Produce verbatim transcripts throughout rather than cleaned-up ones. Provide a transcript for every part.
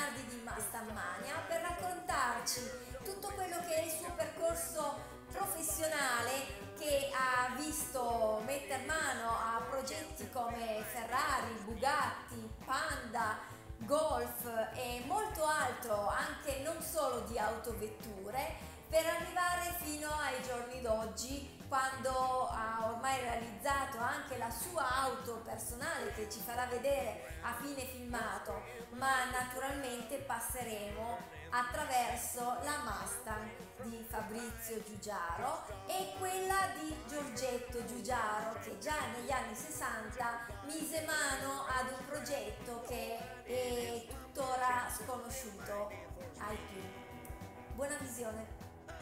Bernardi di Mastamania per raccontarci tutto quello che è il suo percorso professionale, che ha visto mettere mano a progetti come Ferrari, Bugatti, Panda, Golf e molto altro, anche non solo di autovetture, per arrivare fino ai giorni d'oggi, quando ha ormai realizzato anche la sua auto personale che ci farà vedere a fine filmato, ma naturalmente passeremo attraverso la Mustang di Fabrizio Giugiaro e quella di Giorgetto Giugiaro, che già negli anni sessanta mise mano ad un progetto che è tuttora sconosciuto ai più. Buona visione!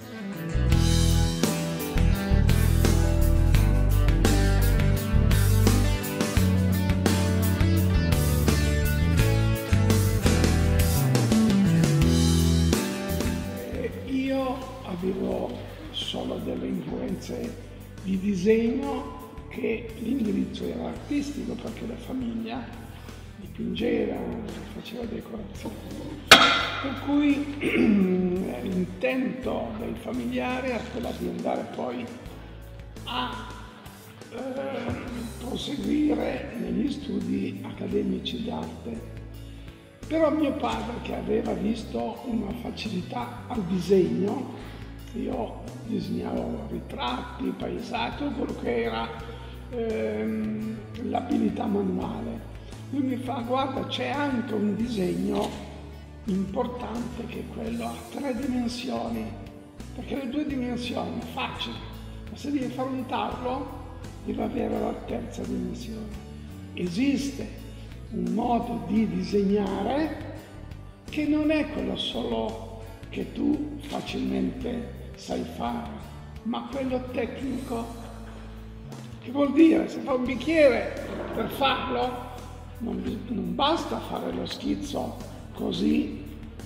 Io avevo solo delle influenze di disegno, che l'indirizzo era artistico perché la famiglia dipingeva, faceva decorazioni. Per cui l'intento dei familiari era quello di andare poi a eh, proseguire negli studi accademici d'arte. Però mio padre, che aveva visto una facilità al disegno, io disegnavo ritratti, paesaggi, quello che era ehm, l'abilità manuale. Lui mi fa: guarda, c'è anche un disegno importante che è quello a tre dimensioni, perché le due dimensioni è facile, ma se devi fare un tarlo deve avere la terza dimensione. Esiste un modo di disegnare che non è quello solo che tu facilmente sai fare, ma quello tecnico. Che vuol dire? Se fa un bicchiere, per farlo non, non basta fare lo schizzo così,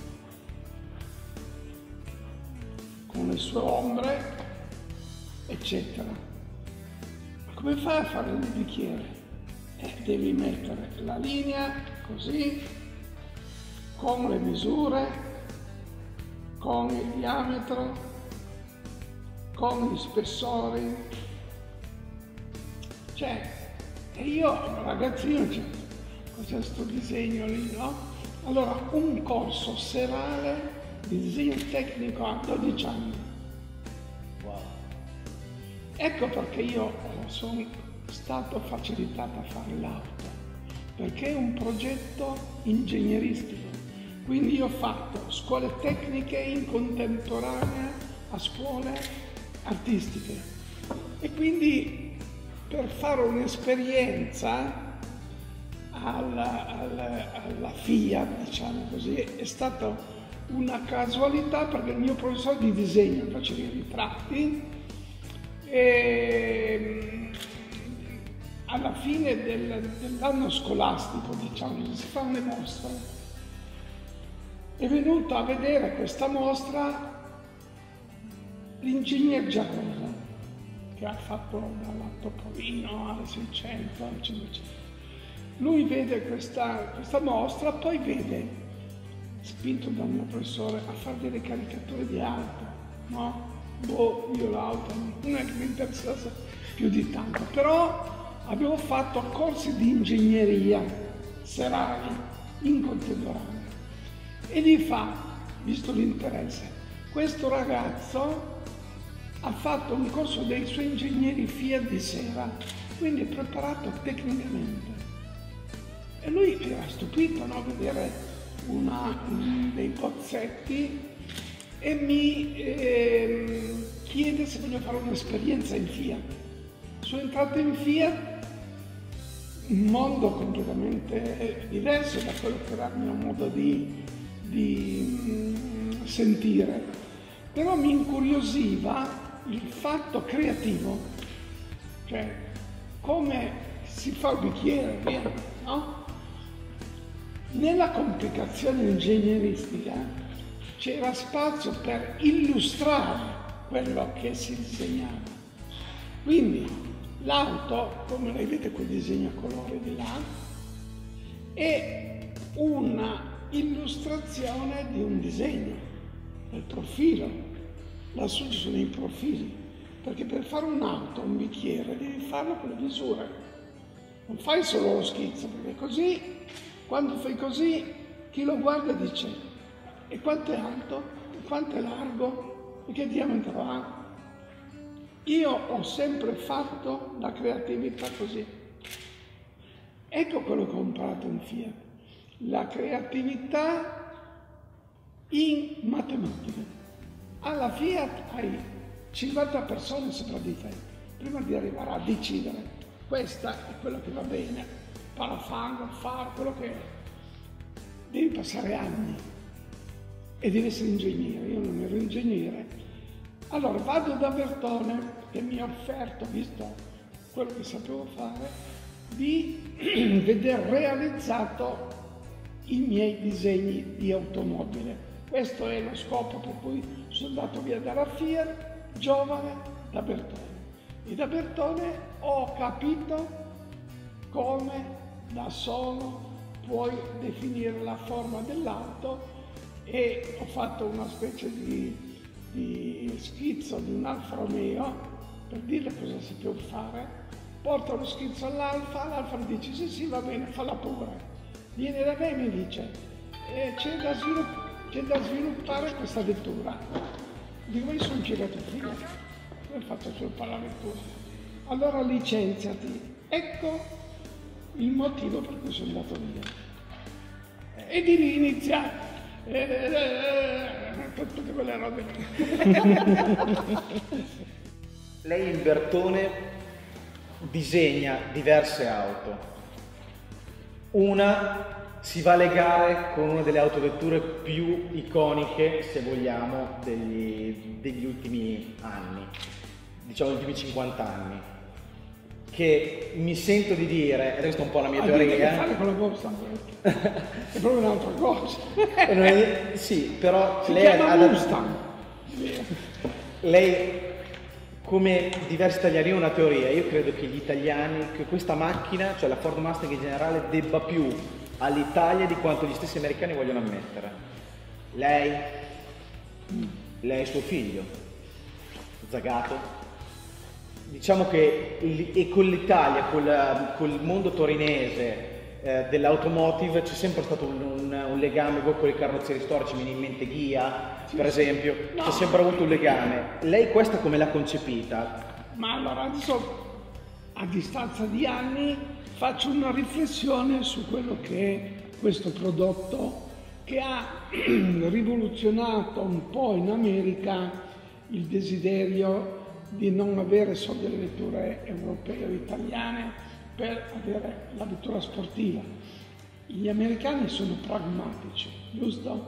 con le sue ombre, eccetera. Ma come fai a fare il bicchiere? Eh, devi mettere la linea così, con le misure, con il diametro, con gli spessori. Cioè, e io ragazzino, cioè, cos'è sto disegno lì, no? Allora, un corso serale di disegno tecnico a dodici anni. Wow. Ecco perché io sono stato facilitato a fare l'auto, perché è un progetto ingegneristico. Quindi io ho fatto scuole tecniche in contemporanea a scuole artistiche, e quindi per fare un'esperienza alla, alla, alla Fiat, diciamo così, è stata una casualità, perché il mio professore di disegno faceva i ritratti e alla fine del, dell'anno scolastico, diciamo, si fanno le mostre. È venuto a vedere questa mostra l'ingegner Giacosa, che ha fatto dalla Topolino alla seicento, eccetera, eccetera. Lui vede questa, questa mostra, poi vede, spinto dal mio professore, a fare delle caricature di auto, no? Boh, io l'auto non è che mi interessasse più di tanto, però avevo fatto corsi di ingegneria serali in contemporanea, e gli fa, visto l'interesse, questo ragazzo ha fatto un corso dei suoi ingegneri Fiat di sera, quindi è preparato tecnicamente. E lui era stupito, no, vedere una, dei bozzetti, e mi eh, chiede se voglio fare un'esperienza in Fiat. Sono entrato in Fiat, un mondo completamente diverso da quello che era il mio modo di, di mm, sentire, però mi incuriosiva il fatto creativo, cioè come si fa il bicchiere, via, no? Nella complicazione ingegneristica c'era spazio per illustrare quello che si disegnava. Quindi l'auto, come lei vede quel disegno a colori di là, è una illustrazione di un disegno, del profilo. Lassù ci sono i profili, perché per fare un'auto, un bicchiere, devi farlo con le misure. Non fai solo lo schizzo, perché così, quando fai così, chi lo guarda dice: e quanto è alto? E quanto è largo? E che diametro ha? Io ho sempre fatto la creatività così. Ecco quello che ho imparato in Fiat. La creatività in matematica. Alla Fiat hai cinquanta persone sopra di te, prima di arrivare a decidere questa è quello che va bene, parafango, fare quello che è. Devi passare anni e devi essere ingegnere. Io non ero ingegnere. Allora vado da Bertone che mi ha offerto, visto quello che sapevo fare, di veder realizzato i miei disegni di automobile. Questo è lo scopo per cui sono andato via dalla Fiat, giovane, da Bertone. E da Bertone ho capito come da solo puoi definire la forma dell'auto e ho fatto una specie di, di schizzo di un Alfa Romeo per dirle cosa sapevo fare. Porto lo schizzo all'Alfa, l'Alfa dice sì sì va bene, falla pure. Viene da me e mi dice eh, c'è, da svilupp- c'è da sviluppare questa vettura. Dico, ma io sono impiegato figlio, come faccio a sviluppare la vettura? Allora licenziati. Ecco il motivo per cui sono andato via. E di lì inizia eh, eh, tutte quelle robe. Lei in Bertone disegna diverse auto. Una si va a legare con una delle autovetture più iconiche, se vogliamo, degli, degli ultimi anni, diciamo gli ultimi cinquanta anni, che mi sento di dire, e questa è un po' la mia ah, teoria, che fare con la borsa, è proprio un'altra cosa. è, sì, però si lei chiama ha Mustang. Lei, come diversi italiani, ha una teoria. Io credo che gli italiani, che questa macchina, cioè la Ford Mustang in generale, debba più all'Italia di quanto gli stessi americani vogliono ammettere. Lei, lei è suo figlio, Zagato. Diciamo che e con l'Italia, col, col mondo torinese eh, dell'automotive c'è sempre stato un, un, un legame. Voi con i carrozzieri storici, mi viene in mente Ghia, sì, per esempio, no. C'è sempre avuto un legame. Lei questa come l'ha concepita? Ma allora adesso, a distanza di anni, faccio una riflessione su quello che è questo prodotto che ha rivoluzionato un po' in America il desiderio di non avere solo delle vetture europee o italiane per avere la vettura sportiva. Gli americani sono pragmatici, giusto?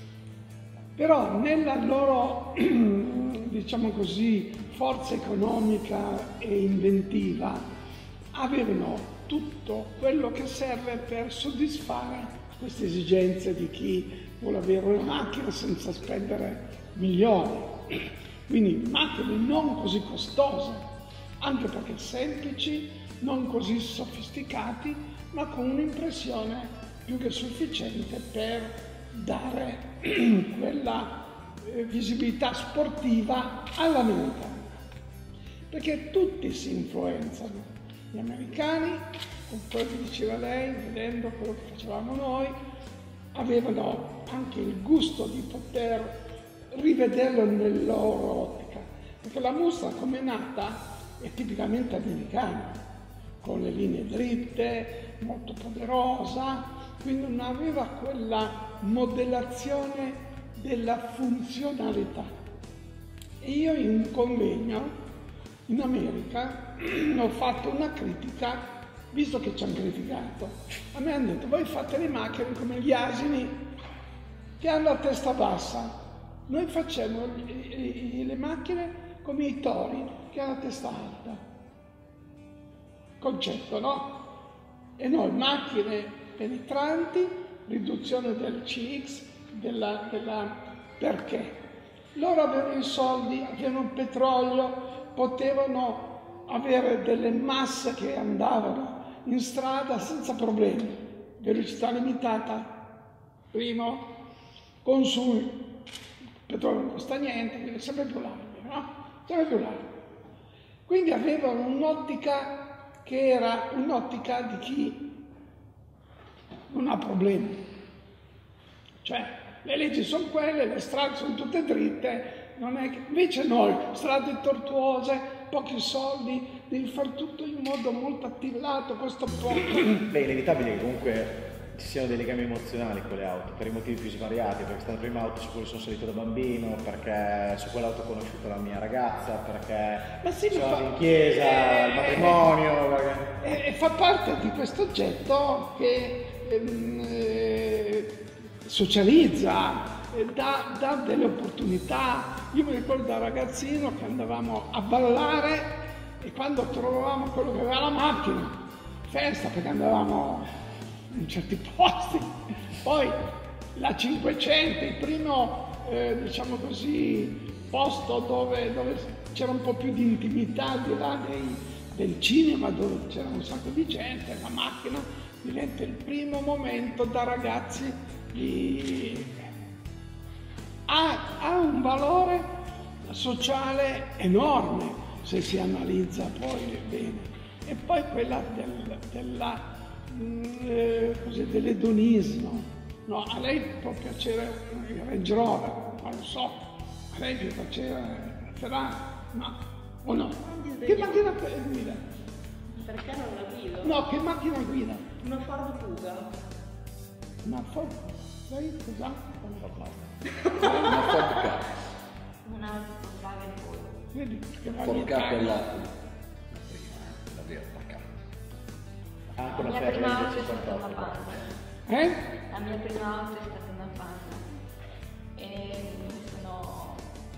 Però nella loro, diciamo così, forza economica e inventiva avevano tutto quello che serve per soddisfare queste esigenze di chi vuole avere una macchina senza spendere milioni. Quindi macchine non così costose, anche perché semplici, non così sofisticati, ma con un'impressione più che sufficiente per dare quella visibilità sportiva all'americana. Perché tutti si influenzano. Gli americani, con quello che diceva lei, vedendo quello che facevamo noi, avevano anche il gusto di poter rivederlo nella loro ottica, perché la Mustang come è nata è tipicamente americana, con le linee dritte, molto poderosa, quindi non aveva quella modellazione della funzionalità. E io in un convegno in America ho fatto una critica, visto che ci hanno criticato, a me hanno detto: voi fate le macchine come gli asini che hanno la testa bassa. Noi facciamo le macchine come i tori che hanno la testa alta. Concetto, no? E noi macchine penetranti, riduzione del C X, della, della... perché? Loro avevano i soldi, avevano il petrolio, potevano avere delle masse che andavano in strada senza problemi. Velocità limitata, primo, consumi, il petrolio non costa niente, quindi è sempre più largo, no? Sempre più largo. Quindi avevano un'ottica che era un'ottica di chi non ha problemi. Cioè, le leggi sono quelle, le strade sono tutte dritte, non è che... invece noi, strade tortuose, pochi soldi, devi fare tutto in modo molto attivato, questo poco. Beh, è inevitabile che comunque ci siano dei legami emozionali con le auto, per i motivi più svariati, perché è stata la prima auto su cui sono salito da bambino, perché su quell'auto ho conosciuto la mia ragazza, perché Ma sì, sono fa... in chiesa, il matrimonio. Perché... E, e fa parte di questo oggetto che ehm, eh, socializza, eh, dà, dà delle opportunità. Io mi ricordo da ragazzino che andavamo a ballare e quando trovavamo quello che aveva la macchina, festa, perché andavamo in certi posti. Poi la cinquecento, il primo, eh, diciamo così, posto dove, dove c'era un po' più di intimità al di là dei, del cinema, dove c'era un sacco di gente, la macchina diventa il primo momento da ragazzi di... ha, ha un valore sociale enorme se si analizza poi bene. E poi quella del, della Eh, così, dell'edonismo, no? A lei può piacere il Range Rover, non lo so, a lei può piacere la Ferrari, no, o no? Che macchina guida? Perché non la guido? No, che macchina guida? Una Ford Kuga. Una Ford, lei cosa? Una Ford Ka. Una Volkswagen Polo. Vedi che va Ford Ka via. quella la vera Ka. Anche La una mia prima Ferrari auto è stata una cinquantotto. Panda. Eh? La mia prima auto è stata una Panda. E mi sono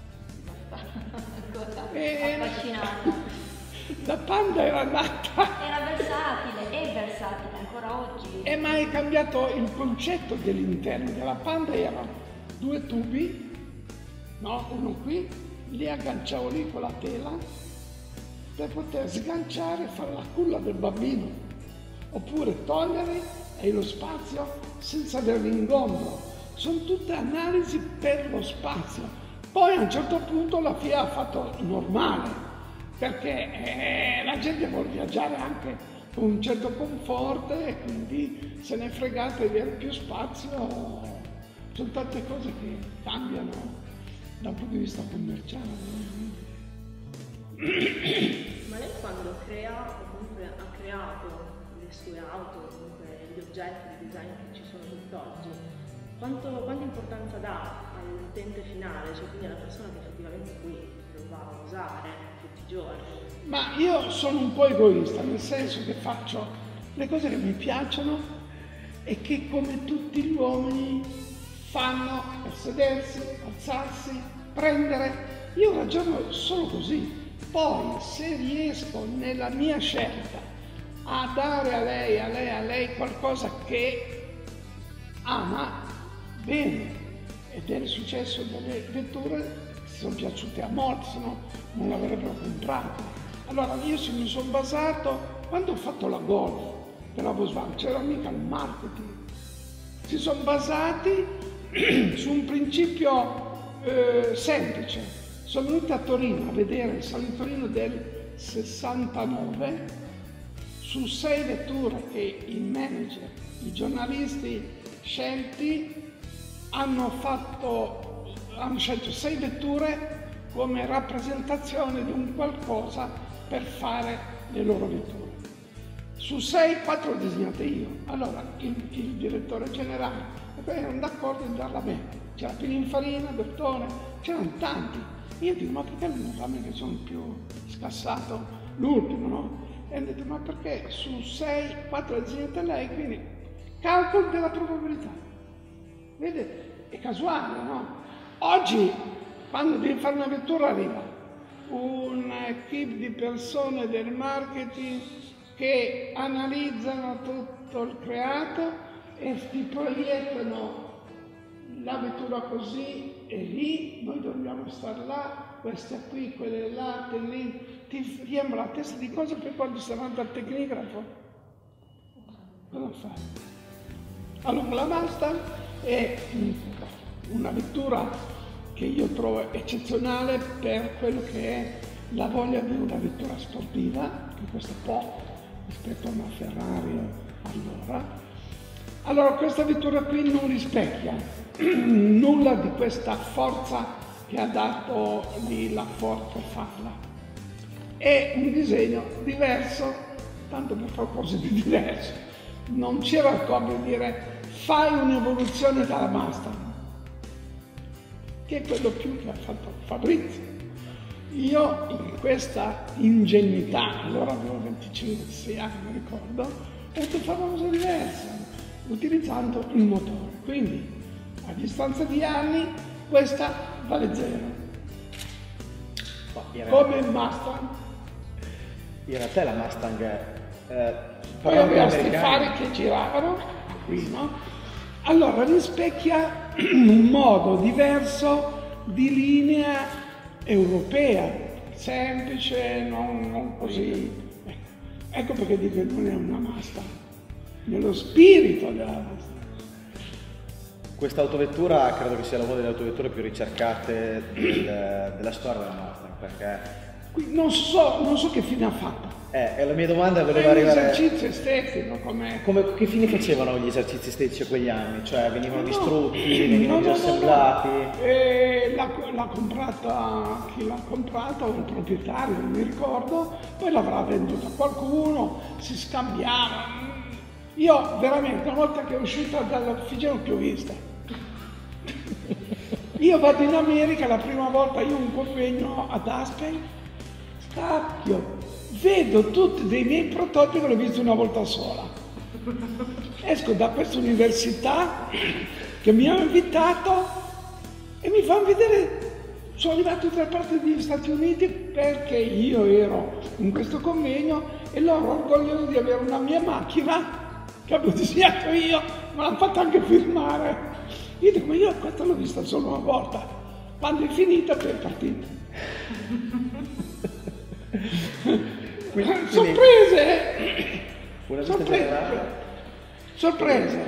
abbastanza E- affascinata. La Panda era nata. Era versatile, è versatile ancora oggi. E ma è cambiato il concetto dell'interno della Panda, erano due tubi, no? Uno qui, li agganciavo lì con la tela per poter sganciare e fare la culla del bambino, oppure togliere e lo spazio senza avere l'ingombro. Sono tutte analisi per lo spazio. Poi a un certo punto la F I A ha fatto normale, perché eh, la gente vuole viaggiare anche con un certo comfort e quindi se ne è fregato di avere più spazio. Sono tante cose che cambiano da un punto di vista commerciale. Ma lei quando crea o comunque ha creato le sue auto, comunque gli oggetti di design che ci sono tutt'oggi, quanto, quanta importanza dà all'utente finale, cioè quindi alla persona che effettivamente poi lo va a usare tutti i giorni? Ma io sono un po' egoista, nel senso che faccio le cose che mi piacciono e che come tutti gli uomini fanno per sedersi, alzarsi, prendere. Io ragiono solo così. Poi se riesco nella mia scelta a dare a lei, a lei, a lei qualcosa che ama, bene. Ed è il successo delle vetture, si sono piaciute a molti, se no non l'avrebbero comprato. Allora io mi sono basato, quando ho fatto la Golf per la Volkswagen, c'era mica il marketing, si sono basati su un principio eh, semplice. Sono venuti a Torino a vedere il Salone di Torino del sessantanove, su sei vetture che i manager, i giornalisti scelti hanno fatto, hanno scelto sei vetture come rappresentazione di un qualcosa per fare le loro vetture. Su sei, quattro le ho disegnate io. Allora il, il direttore generale erano d'accordo di darla a me. C'era Pininfarina, Bertone, c'erano tanti. Io dico, ma perché non fa me che sono più scassato l'ultimo, no? E ho detto, ma perché su sei, quattro le disegnate lei, quindi calcolo della probabilità. Vedete? È casuale, no? Oggi, quando devi fare una vettura, arriva un'equipe di persone del marketing che analizzano tutto il creato e ti proiettano la vettura così e lì, noi dobbiamo stare là, questa qui, quelle là, lì, ti riempie la testa di cose per quando stai davanti al tecnigrafo. Cosa fai? Allora la basta, è una vettura che io trovo eccezionale per quello che è la voglia di una vettura sportiva, che costa poco rispetto a una Ferrari allora. Allora questa vettura qui non rispecchia nulla di questa forza che ha dato lì la Ford per farla. È un disegno diverso, tanto per fare cose di diverso. Non c'era il comodo di dire fai un'evoluzione dalla Mustang, che è quello più che ha fatto Fabrizio. Io in questa ingenuità, allora avevo venticinque sei anni, mi ricordo, ho detto fare una cosa diversa, utilizzando il motore. Quindi a distanza di anni questa vale zero. Come il Mustang. In realtà la Mustang eh, poi aveva questi fari che giravano qui, no? Allora rispecchia un modo diverso di linea europea, semplice, non, non così. Ecco perché dico che non è una Mustang, nello spirito della Mustang. Questa autovettura credo che sia una delle autovetture più ricercate del, della storia della Mustang, perché non so, non so che fine ha fatto. Eh, e la mia domanda voleva è un arrivare... esercizio estetico, come... come... Che fine facevano gli esercizi estetici a quegli anni? Cioè venivano no, distrutti, venivano no, disassemblati? No, no. E l'ha, l'ha comprata, chi l'ha comprata, un proprietario, non mi ricordo, poi l'avrà venduta a qualcuno, si scambiava. Io veramente, una volta che è uscita dall'ufficio non più vista. Io vado in America, la prima volta io un convegno ad Aspen, cacchio, vedo tutti dei miei prototipi che l'ho visto una volta sola. Esco da questa università che mi hanno invitato e mi fanno vedere, sono arrivato tra parte degli Stati Uniti perché io ero in questo convegno e loro orgogliosi di avere una mia macchina che avevo disegnato io, me l'hanno fatta anche firmare. Io dico, ma io questa l'ho vista solo una volta, quando è finita poi è partita. Quindi, sorprese! Una sorprese! Sorprese!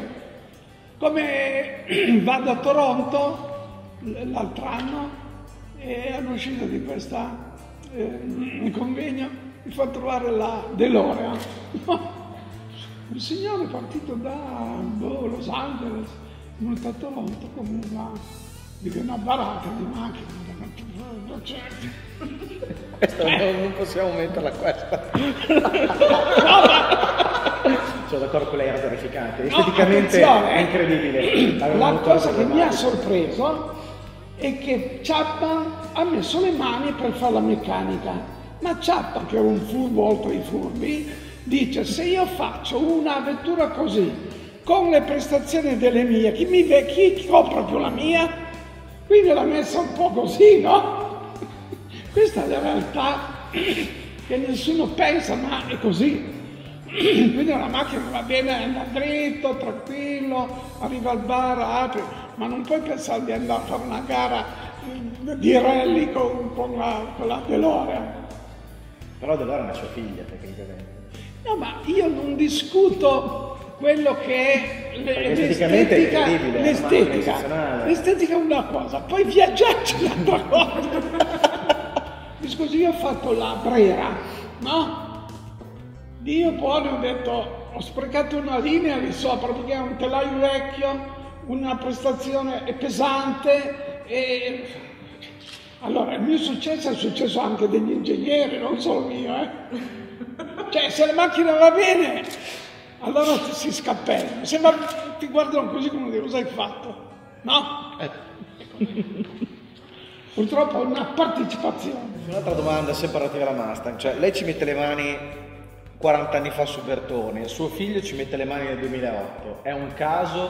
Come vado a Toronto l'altro anno e hanno uscito di questo eh, convegno, mi fa trovare la DeLorean. Un signore è partito da boh, Los Angeles, è venuto a Toronto con una, una baracca di macchine. Questa eh. non, non possiamo metterla questa. Sono d'accordo con lei, era terrificante. Esteticamente no, è incredibile. La cosa che mi ha sorpreso è che Chapman ha messo le mani per fare la meccanica, ma Chapman, che era un furbo oltre i furbi, dice se io faccio una vettura così, con le prestazioni delle mie, chi mi vede, chi compra più la mia? Quindi l'ha messa un po' così, no? Questa è la realtà che nessuno pensa, ma è così. Quindi una macchina va bene, anda dritto, tranquillo, arriva al bar, apre, ma non puoi pensare di andare a fare una gara di rally con, con, la, con la DeLorean. Però DeLorean è sua figlia, tecnicamente. No, ma io non discuto quello che è l'estetica. L'estetica. L'estetica è una cosa, poi viaggiarci è un'altra cosa. Scusi, io ho fatto la Brera, no? Dio buono, ho detto, ho sprecato una linea lì sopra perché è un telaio vecchio, una prestazione è pesante e... Allora, il mio successo è successo anche degli ingegneri, non solo mio, eh? Cioè, se la macchina va bene, allora ti si scappellano, se va, ti guardano così come dire, cosa hai fatto? No? Eh. Purtroppo è una partecipazione. Un'altra domanda sempre relativa alla Mustang, cioè lei ci mette le mani quaranta anni fa su Bertone, suo figlio ci mette le mani nel duemilaotto, è un caso?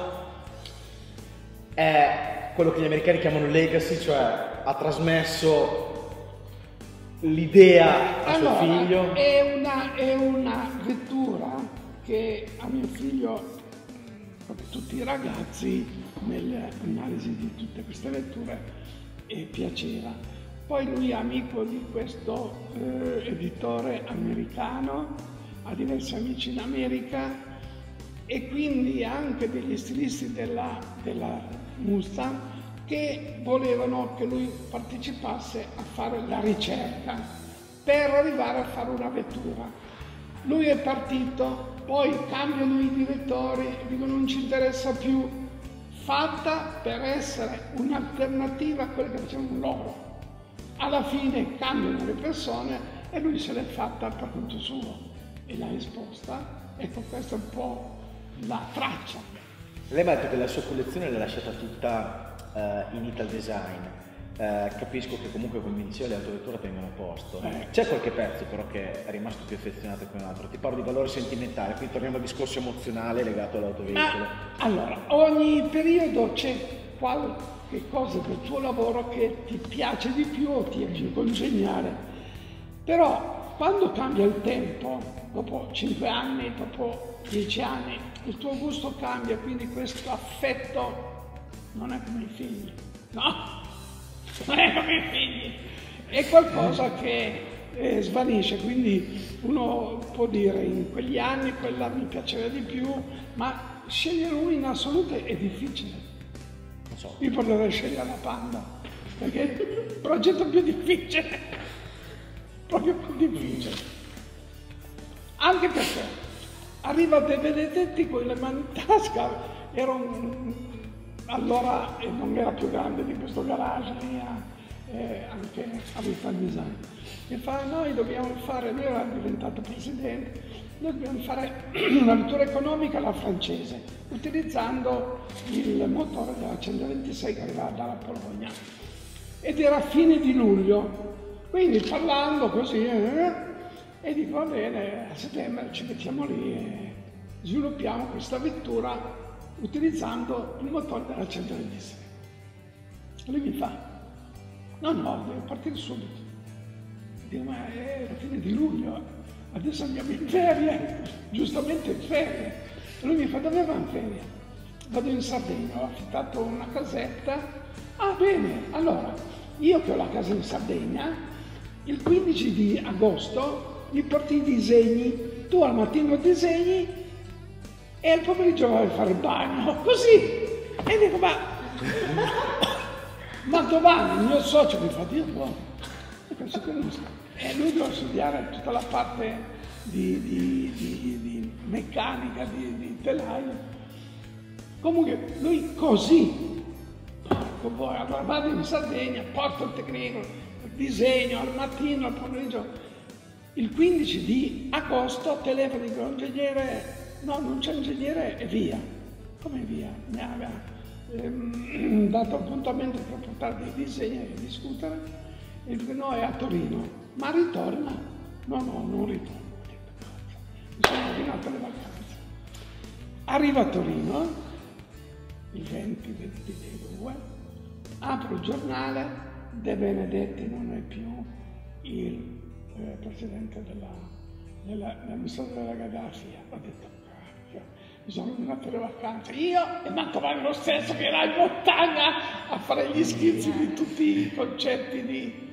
È quello che gli americani chiamano legacy, cioè ha trasmesso l'idea a allora, suo figlio? È una, è una vettura che a mio figlio, come tutti i ragazzi, nell'analisi di tutte queste vetture, e piaceva. Poi lui è amico di questo eh, editore americano, ha diversi amici in America e quindi anche degli stilisti della, della Mustang che volevano che lui partecipasse a fare la ricerca per arrivare a fare una vettura. Lui è partito, poi cambiano i direttori, dicono non ci interessa più, fatta per essere un'alternativa a quelle che facevano loro. Alla fine cambiano le persone e lui se l'è fatta per conto suo e l'ha esposta. Ecco, questa è un po' la traccia. Lei mi ha detto che la sua collezione l'ha lasciata tutta uh, in Ital Design. Uh, capisco che comunque, come mi diceva, le autovetture tengono posto. Eh. C'è qualche pezzo però che è rimasto più affezionato che un altro? Ti parlo di valore sentimentale, quindi torniamo al discorso emozionale legato all'autoveicolo. Ma, allora, ogni periodo c'è qualche cosa del tuo lavoro che ti piace di più o ti è congeniale. Però quando cambia il tempo, dopo cinque anni, dopo dieci anni, il tuo gusto cambia, quindi questo affetto non è come i figli, no? Non è come i figli, è qualcosa che eh, svanisce, quindi uno può dire in quegli anni quella mi piaceva di più, ma scegliere uno in assoluto è difficile. Non so. Io potrei scegliere la Panda, perché è il progetto più difficile, proprio più difficile. Anche perché arriva De Benedetti con le mani in tasca, era un... allora eh, non era più grande di questo garage lì, eh, anche a Ital Design. E fa, noi dobbiamo fare, lui era diventato presidente, noi dobbiamo fare una vettura economica alla francese, utilizzando il motore della centoventisei che arrivava dalla Polonia. Ed era a fine di luglio, quindi parlando così, eh, e dico va bene, a settembre ci mettiamo lì e sviluppiamo questa vettura utilizzando il motore della centoventisei. Lui mi fa, no no, devo partire subito. Dico, ma è la fine di luglio, adesso andiamo in ferie, giustamente in ferie. E lui mi fa, dove va in ferie? Vado in Sardegna, ho affittato una casetta. Ah bene, allora, io che ho la casa in Sardegna, il quindici di agosto mi porti i disegni, tu al mattino disegni e al pomeriggio vai a fare il bagno, così. E dico, ma, ma Giovanni, il mio socio, mi fa, Dio buono. E penso che non so. E lui doveva studiare tutta la parte di, di, di, di meccanica, di, di telaio. Comunque, lui così, porco boy, allora vado in Sardegna, porto il tecnico, disegno al mattino, al pomeriggio. Il quindici di agosto telefono, dico, ingegnere, no, non c'è ingegnere e via. Come via? Mi aveva ehm, dato appuntamento per portare dei disegni e discutere. E dico, no, è a Torino. Ma ritorna? No, no, non ritorna. Mi sono ordinato le vacanze. Arrivo a Torino, il venti ventidue, apro il giornale, De Benedetti non è più il eh, presidente della, della, dell'amministrazione della Gheddafi. Ho detto, mi sono ordinato le vacanze, io e Mantovani lo stesso che era in montagna a fare gli schizzi di tutti i concetti di...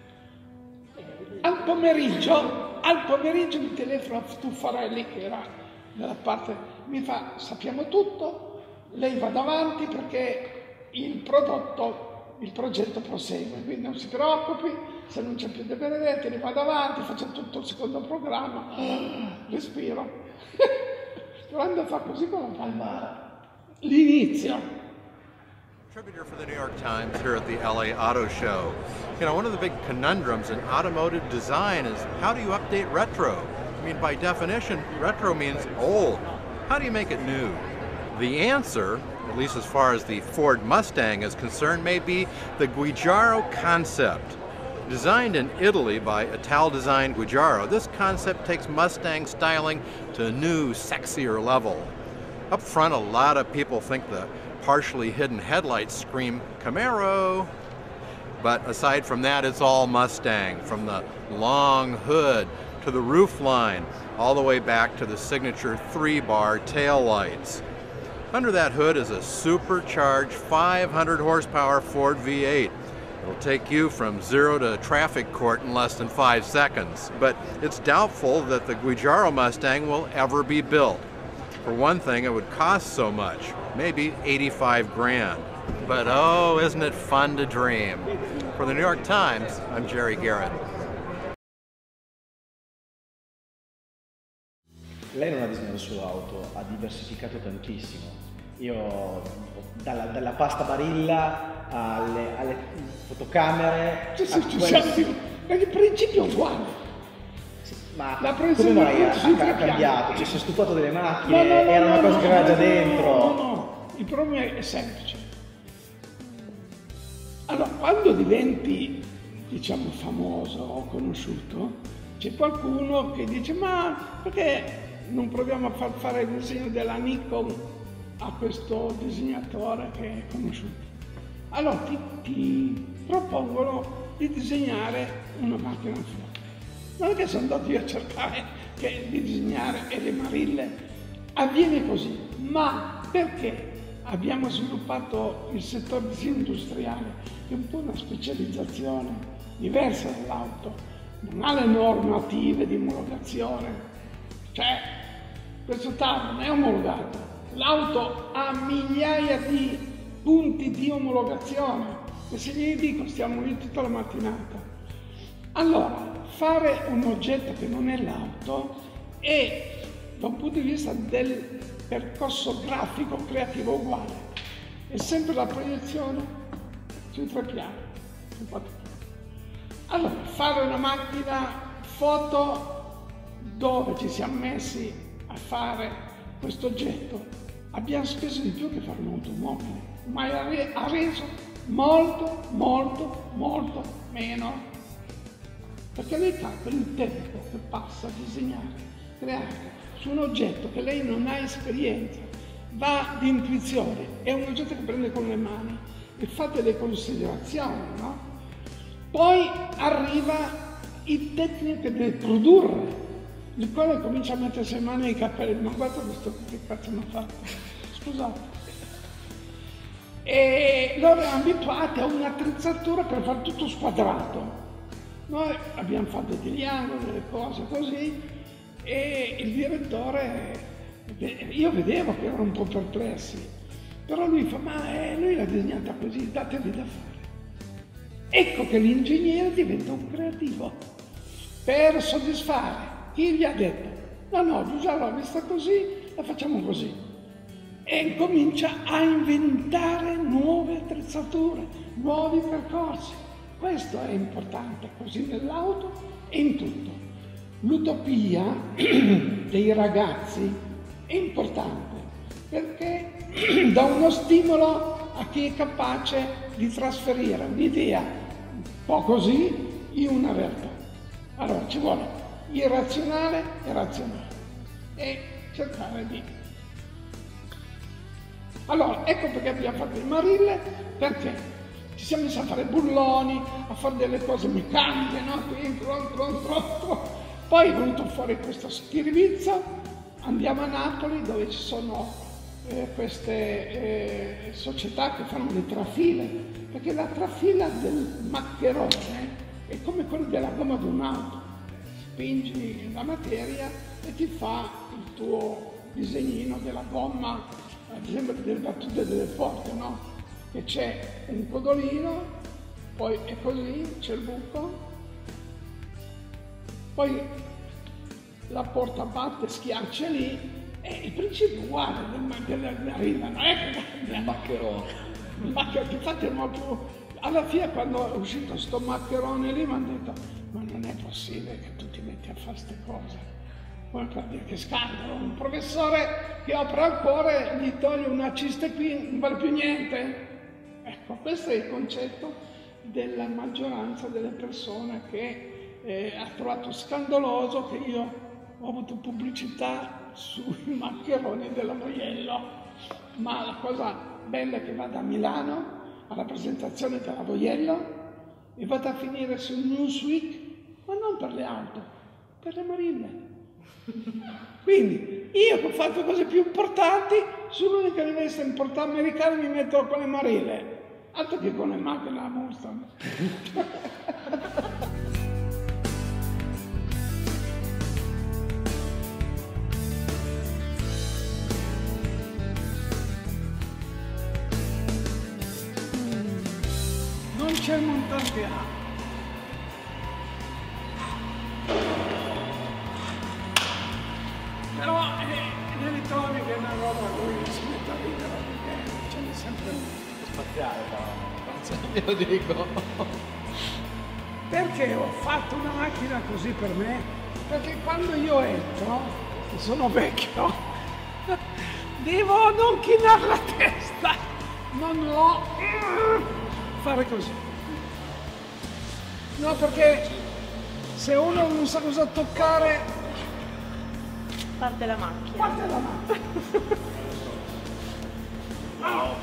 Al pomeriggio, al pomeriggio mi telefona Tuffarelli che era dalla parte, mi fa, sappiamo tutto, lei va davanti perché il prodotto, il progetto prosegue, quindi non si preoccupi, se non c'è più De Benedetti, ne va davanti, faccio tutto il secondo programma, respiro. Quando fa così con la palma, l'inizio. Contributor for the New York Times here at the L A Auto Show. You know, one of the big conundrums in automotive design is how do you update retro? I mean, by definition, retro means old. How do you make it new? The answer, at least as far as the Ford Mustang is concerned, may be the Giugiaro concept. Designed in Italy by Italdesign Giugiaro, this concept takes Mustang styling to a new, sexier level. Up front, a lot of people think the partially hidden headlights scream Camaro, but aside from that, it's all Mustang, from the long hood to the roof line, all the way back to the signature three-bar tail lights. Under that hood is a supercharged five hundred horsepower Ford V eight. It'll take you from zero to traffic court in less than five seconds, but it's doubtful that the Giugiaro Mustang will ever be built. For one thing, it would cost so much, maybe eighty-five grand. But oh, isn't it fun to dream? For the New York Times, I'm Jerry Garrett. Lei non ha disegnato solo auto, ha diversificato tantissimo. Io dalla, dalla pasta Barilla alle, alle fotocamere. Sì, sì, a ci quelle- siamo. Ma il principio è uguale. Sì, ma La come presa mai di ha, punti sui ha tre cambiato? piani. Cioè, si è stufato delle No, macchine, no, no, era una no, cosa no, che aveva già no, dentro. No, no, il problema è semplice. Allora, quando diventi, diciamo, famoso o conosciuto, c'è qualcuno che dice: ma perché non proviamo a far fare il disegno della Nikon a questo disegnatore che è conosciuto? Allora ti, ti propongono di disegnare una macchina foto. Non è che sono andato io a cercare che, di disegnare e le Marille. Avviene così, ma perché abbiamo sviluppato il settore disegno industriale, che è un po' una specializzazione diversa dall'auto, non ha le normative di omologazione, cioè questo tavolo non è omologato, l'auto ha migliaia di punti di omologazione e se gli dico stiamo lì tutta la mattinata. Allora, fare un oggetto che non è l'auto è, da un punto di vista del percorso grafico creativo uguale, è sempre la proiezione sui tre piani, sui quattro piani. Allora, fare una macchina foto dove ci siamo messi a fare questo oggetto, abbiamo speso di più che fare un'automobile, ma ha reso molto, molto, molto meno. Perché lei calcola il tempo che passa a disegnare, creare su un oggetto che lei non ha esperienza, va di intuizione, è un oggetto che prende con le mani e fa delle considerazioni, no? Poi arriva il tecnico che deve produrre, il quale comincia a mettersi le mani nei capelli, ma guarda questo che cazzo mi ha fatto, scusate. E loro erano abituati a un'attrezzatura per fare tutto squadrato. Noi abbiamo fatto degli angoli, delle cose così, e il direttore, io vedevo che erano un po' perplessi, però lui fa: ma eh, lui l'ha disegnata così, datevi da fare. Ecco che l'ingegnere diventa un creativo per soddisfare chi gli ha detto: no, no, Giuseppe l'ha vista così, la facciamo così. E comincia a inventare nuove attrezzature, nuovi percorsi. Questo è importante, così nell'auto e in tutto. L'utopia dei ragazzi è importante perché dà uno stimolo a chi è capace di trasferire un'idea un po' così in una realtà. Allora ci vuole irrazionale e razionale e cercare di... Allora ecco perché abbiamo fatto le Marille, perché ci siamo messi a fare bulloni, a fare delle cose meccaniche, no? Qui, tron, tron, tron, tron. Poi è venuto fuori questa schiribizza, andiamo a Napoli dove ci sono eh, queste eh, società che fanno le trafile, perché la trafila del maccherone è come quella della gomma di un'auto. Spingi la materia e ti fa il tuo disegnino della gomma, ad esempio delle battute delle porte, no? Che c'è un codolino, poi è così, c'è il buco, poi la porta batte, schiaccia lì, e il principio è uguale della Marilla, non è che Il maccherone. il maccherone, infatti non più, alla fine quando è uscito sto maccherone lì mi hanno detto: ma non è possibile che tu ti metti a fare queste cose. Poi per dire che scandalo, un professore che opera al cuore gli toglie una cista qui, non vale più niente. Ecco, questo è il concetto della maggioranza delle persone che eh, ha trovato scandaloso che io ho avuto pubblicità sui maccheroni della Voiello, ma la cosa bella è che vado a Milano alla presentazione della Voiello e vado a finire su Newsweek, ma non per le auto, per le Marille. Quindi io che ho fatto cose più importanti, sull'unica rivista importante americana mi metto con le Marille, altro che con le macchine a Mustang. Michel Montanpiano. Però eh, ne ritrovi che è una roba lui si mette a ridere perché ce n'è sempre uno. Spaziale, io lo dico. Perché ho fatto una macchina così per me? Perché quando io entro, e sono vecchio, devo non chinare la testa, non ho fare così. No, perché se uno non sa cosa toccare, Parte la macchina. parte la mano. Oh.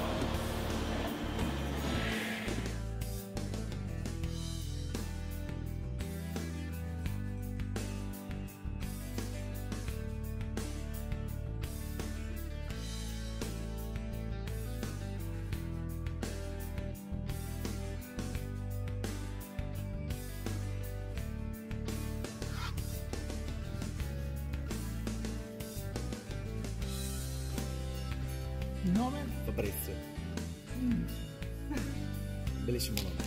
Fabrizio. Bellissimo nome.